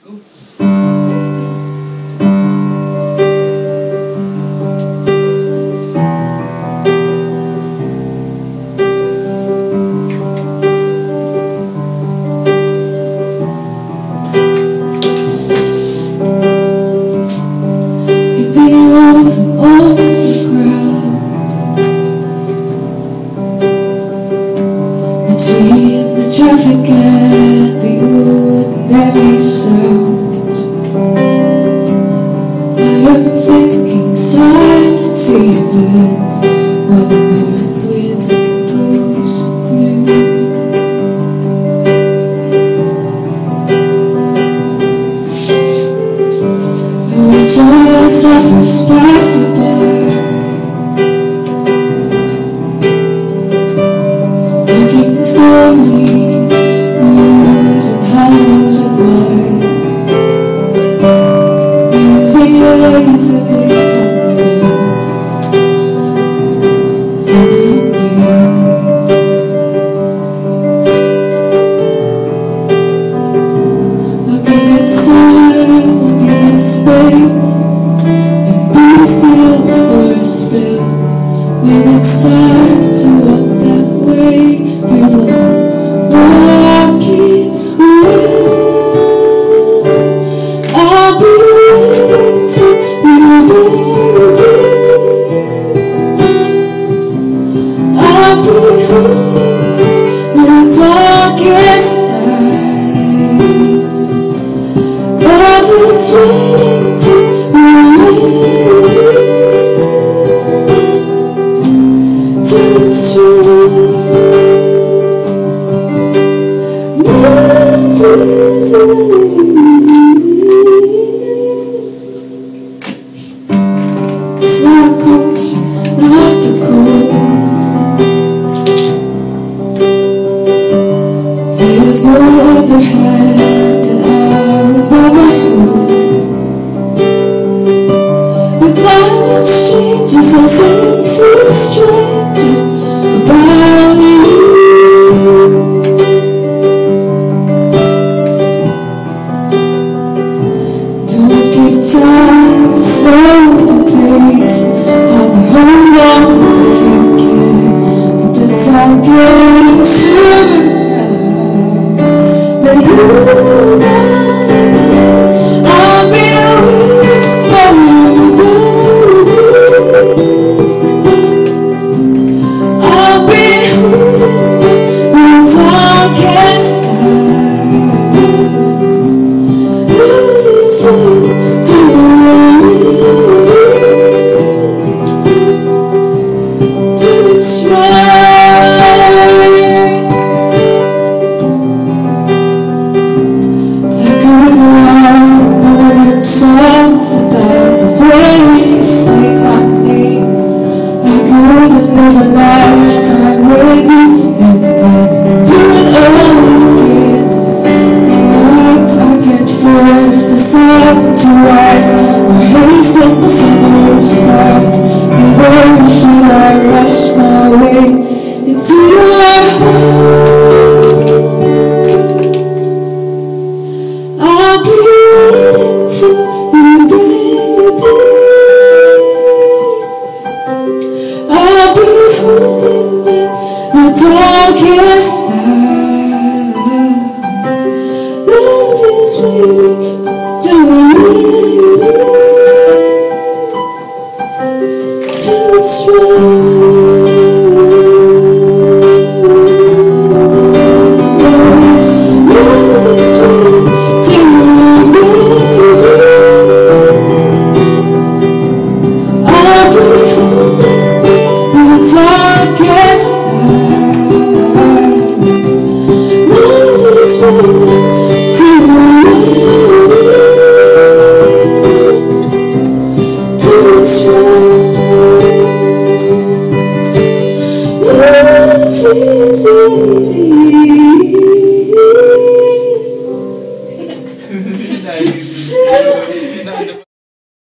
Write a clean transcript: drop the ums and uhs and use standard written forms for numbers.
Between the traffic and the ordinary sounds, I am thinking sights and seasons while the north wind blows through. I watch as lovers pass me by, stories, who's and hows and whys, musing lazily on you. I'll give it time, I'll give it space, and be still for a spell. When it's time to walk that way, we will walk it well. I'll be waiting for you, baby. I'll be holding the darkest nights. Love is waiting to remain till it's true. It's not cold, not the cold. There's no other hand that I would rather hold. The climate changes, I'm saying for strangers about you. Time, slow the pace, honey, hold on if you can. The bedside getting sure now that you're not in bed. I'll be waiting for you, baby. I'll be holding the darkest night. Love is waiting till it's right. I could write a million songs about the way you say my name. I could live a lifetime with you and then do it all again. And I can't force the sun to rise or hasten the summer starts. Neither should I rush my way into your heart. I'll be waiting for you, baby. I'll be holding when the darkest night. Love is waiting.